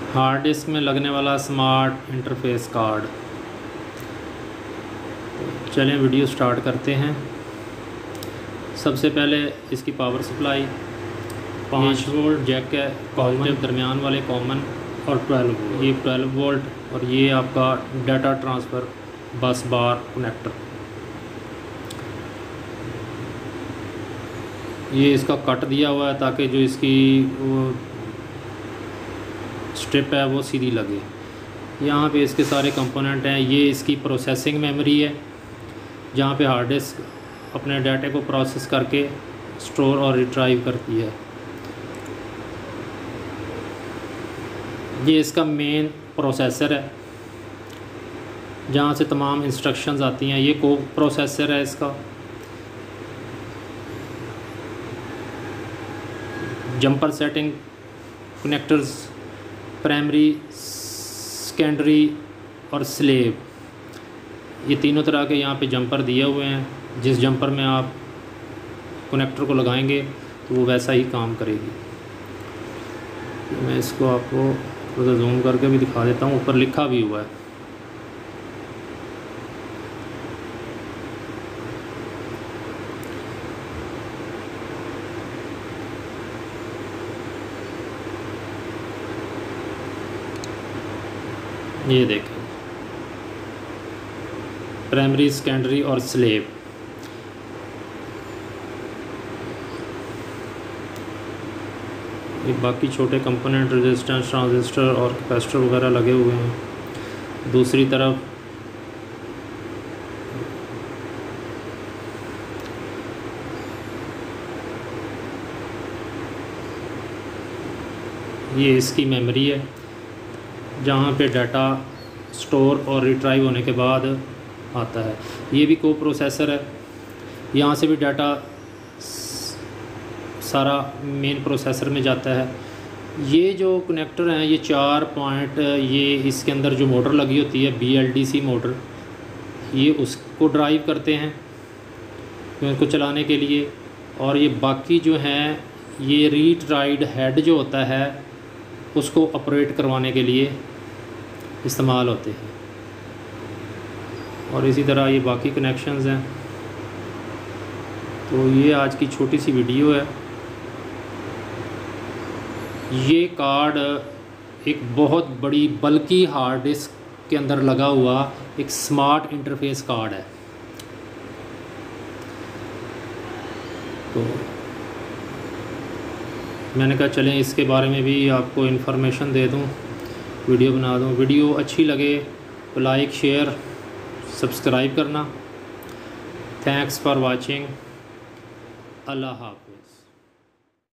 Hard disk में लगने वाला स्मार्ट इंटरफेस कार्ड। चलें वीडियो स्टार्ट करते हैं। सबसे पहले इसकी पावर सप्लाई 5 वोल्ट जैक है, पॉजिटिव दरमियान वाले कॉमन, और 12 वोल्ट। ये 12 वोल्ट, और ये आपका डाटा ट्रांसफ़र बस बार कनेक्टर। ये इसका कट दिया हुआ है ताकि जो इसकी वो स्ट्रिप है वो सीधी लगे। यहाँ पे इसके सारे कंपोनेंट हैं। ये इसकी प्रोसेसिंग मेमोरी है जहाँ पे हार्ड डिस्क अपने डाटे को प्रोसेस करके स्टोर और रिट्राइव करती है। ये इसका मेन प्रोसेसर है जहाँ से तमाम इंस्ट्रक्शंस आती हैं। ये को प्रोसेसर है इसका। Jumper setting connectors, primary, secondary और स्लेव, ये तीनों तरह के यहाँ पे जंपर दिए हुए हैं। जिस जंपर में आप कनेक्टर को लगाएंगे तो वो वैसा ही काम करेगी। मैं इसको आपको थोड़ा जूम करके भी दिखा देता हूँ। ऊपर लिखा भी हुआ है। ये देखें, प्राइमरी, सेकेंडरी और स्लेव। ये बाकी छोटे कंपोनेंट रेजिस्टेंस, ट्रांजिस्टर और कैपेसिटर वगैरह लगे हुए हैं। दूसरी तरफ ये इसकी मेमोरी है जहाँ पे डाटा स्टोर और रिट्राइव होने के बाद आता है। ये भी को प्रोसेसर है। यहाँ से भी डाटा सारा मेन प्रोसेसर में जाता है। ये जो कनेक्टर हैं ये 4 पॉइंट, ये इसके अंदर जो मोटर लगी होती है BLDC मोटर, ये उसको ड्राइव करते हैं इनको चलाने के लिए। और ये बाकी जो हैं ये रीड राइट हेड जो होता है उसको ऑपरेट करवाने के लिए इस्तेमाल होते हैं। और इसी तरह ये बाकी कनेक्शंस हैं। तो ये आज की छोटी सी वीडियो है। ये कार्ड एक बहुत बड़ी बल्कि हार्ड डिस्क के अंदर लगा हुआ एक स्मार्ट इंटरफेस कार्ड है। तो मैंने कहा चलें इसके बारे में भी आपको इन्फॉर्मेशन दे दूं, वीडियो बना दूं। वीडियो अच्छी लगे तो लाइक, शेयर, सब्सक्राइब करना। Thanks for watching. अल्लाह हाफ़िज़।